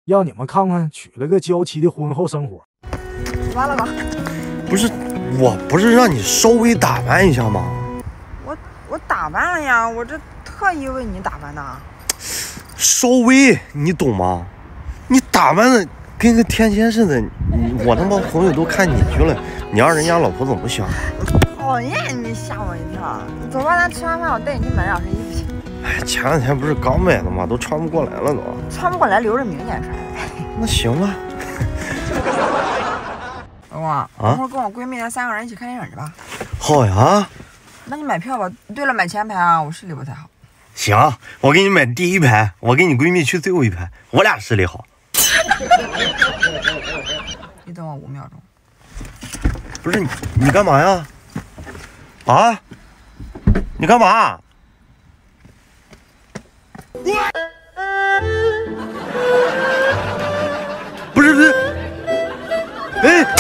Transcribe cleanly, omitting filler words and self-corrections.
让你们看看娶了个娇妻的婚后生活。 完了吧？ 不是，我不是让你稍微打扮一下吗？ 我打扮了呀，我这特意为你打扮的。 稍微，你懂吗？你打扮的跟个天仙似的，我他妈朋友都看你去了，你让人家老婆怎么想？ 讨厌，你吓我一跳。走吧，咱吃完饭我带你去买两身衣服去。 哎，前两天不是刚买的吗？都穿不过来了都。 穿不过来，留着明年穿。 那行吧。 老公，一会儿跟我闺蜜咱3个人一起看电影去吧。 好呀。 那你买票吧。对了，买前排啊，我视力不太好。 行，我给你买第一排，我跟你闺蜜去最后一排，我俩视力好。 你等我5秒钟。 不是你干嘛呀？啊？你干嘛？不是，哎。